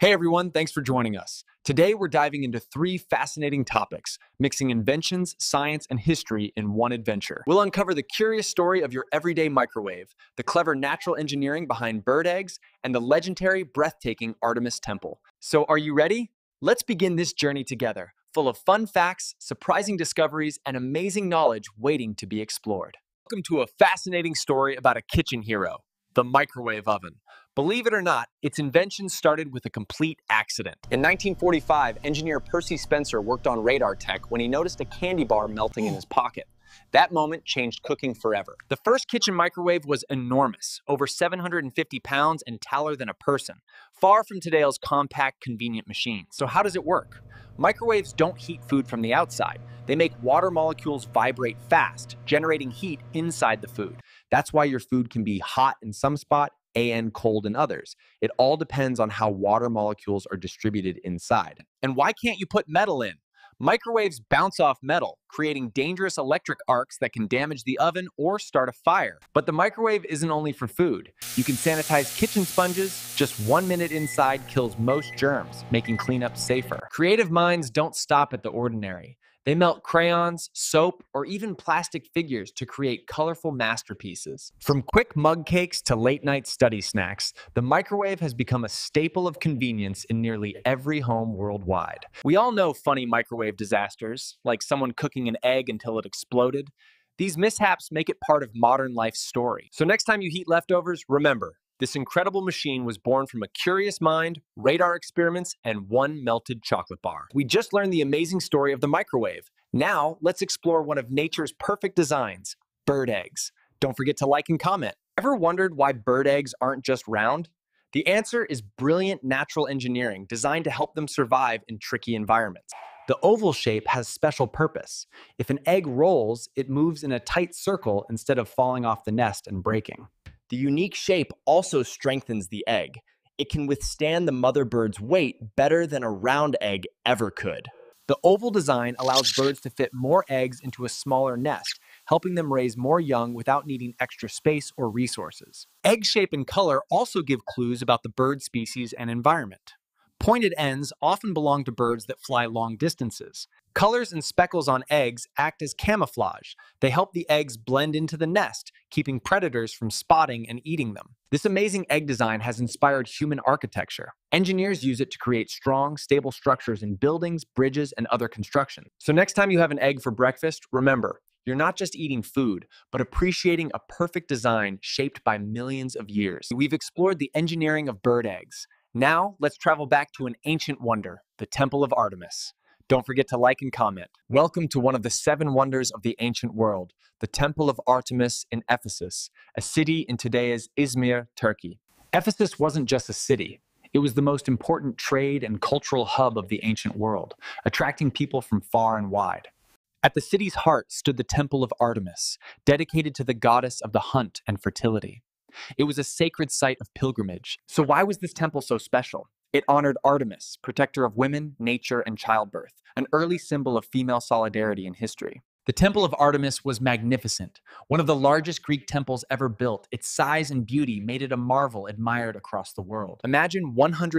Hey everyone, thanks for joining us. Today we're diving into three fascinating topics, mixing inventions, science, and history in one adventure. We'll uncover the curious story of your everyday microwave, the clever natural engineering behind bird eggs, and the legendary, breathtaking Artemis Temple. So are you ready? Let's begin this journey together, full of fun facts, surprising discoveries, and amazing knowledge waiting to be explored. Welcome to a fascinating story about a kitchen hero, the microwave oven. Believe it or not, its invention started with a complete accident. In 1945, engineer Percy Spencer worked on radar tech when he noticed a candy bar melting in his pocket. That moment changed cooking forever. The first kitchen microwave was enormous, over 750 pounds and taller than a person, far from today's compact, convenient machines. So how does it work? Microwaves don't heat food from the outside. They make water molecules vibrate fast, generating heat inside the food. That's why your food can be hot in some spot and cold in others. It all depends on how water molecules are distributed inside. And why can't you put metal in? Microwaves bounce off metal, creating dangerous electric arcs that can damage the oven or start a fire. But the microwave isn't only for food. You can sanitize kitchen sponges. Just 1 minute inside kills most germs, making cleanup safer. Creative minds don't stop at the ordinary. They melt crayons, soap, or even plastic figures to create colorful masterpieces. From quick mug cakes to late-night study snacks, the microwave has become a staple of convenience in nearly every home worldwide. We all know funny microwave disasters, like someone cooking an egg until it exploded. These mishaps make it part of modern life's story. So next time you heat leftovers, remember, this incredible machine was born from a curious mind, radar experiments, and one melted chocolate bar. We just learned the amazing story of the microwave. Now, let's explore one of nature's perfect designs, bird eggs. Don't forget to like and comment. Ever wondered why bird eggs aren't just round? The answer is brilliant natural engineering designed to help them survive in tricky environments. The oval shape has special purpose. If an egg rolls, it moves in a tight circle instead of falling off the nest and breaking. The unique shape also strengthens the egg. It can withstand the mother bird's weight better than a round egg ever could. The oval design allows birds to fit more eggs into a smaller nest, helping them raise more young without needing extra space or resources. Egg shape and color also give clues about the bird species and environment. Pointed ends often belong to birds that fly long distances. Colors and speckles on eggs act as camouflage. They help the eggs blend into the nest, keeping predators from spotting and eating them. This amazing egg design has inspired human architecture. Engineers use it to create strong, stable structures in buildings, bridges, and other construction. So next time you have an egg for breakfast, remember, you're not just eating food, but appreciating a perfect design shaped by millions of years. We've explored the engineering of bird eggs. Now, let's travel back to an ancient wonder, the Temple of Artemis. Don't forget to like and comment. Welcome to one of the 7 wonders of the ancient world, the Temple of Artemis in Ephesus, a city in today's Izmir, Turkey. Ephesus wasn't just a city. It was the most important trade and cultural hub of the ancient world, attracting people from far and wide. At the city's heart stood the Temple of Artemis, dedicated to the goddess of the hunt and fertility. It was a sacred site of pilgrimage. So why was this temple so special? It honored Artemis, protector of women, nature, and childbirth, an early symbol of female solidarity in history. The Temple of Artemis was magnificent. One of the largest Greek temples ever built, its size and beauty made it a marvel admired across the world. Imagine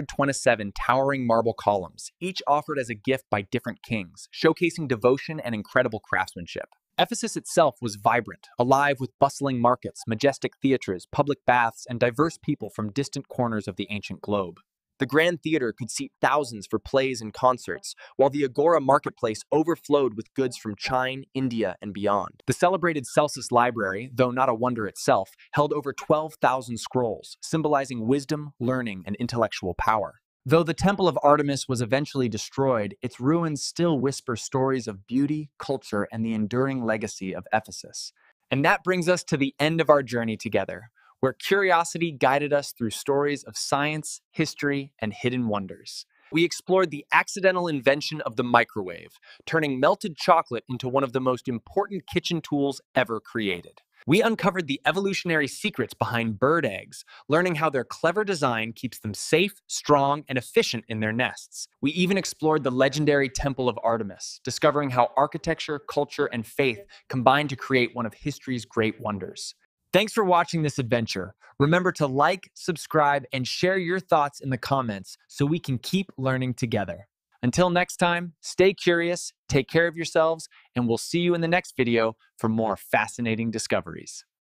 127 towering marble columns, each offered as a gift by different kings, showcasing devotion and incredible craftsmanship. Ephesus itself was vibrant, alive with bustling markets, majestic theaters, public baths, and diverse people from distant corners of the ancient globe. The Grand Theater could seat thousands for plays and concerts, while the Agora marketplace overflowed with goods from China, India, and beyond. The celebrated Celsus Library, though not a wonder itself, held over 12,000 scrolls, symbolizing wisdom, learning, and intellectual power. Though the Temple of Artemis was eventually destroyed, its ruins still whisper stories of beauty, culture, and the enduring legacy of Ephesus. And that brings us to the end of our journey together, where curiosity guided us through stories of science, history, and hidden wonders. We explored the accidental invention of the microwave, turning melted chocolate into one of the most important kitchen tools ever created. We uncovered the evolutionary secrets behind bird eggs, learning how their clever design keeps them safe, strong, and efficient in their nests. We even explored the legendary Temple of Artemis, discovering how architecture, culture, and faith combine to create one of history's great wonders. Thanks for watching this adventure. Remember to like, subscribe, and share your thoughts in the comments so we can keep learning together. Until next time, stay curious, take care of yourselves, and we'll see you in the next video for more fascinating discoveries.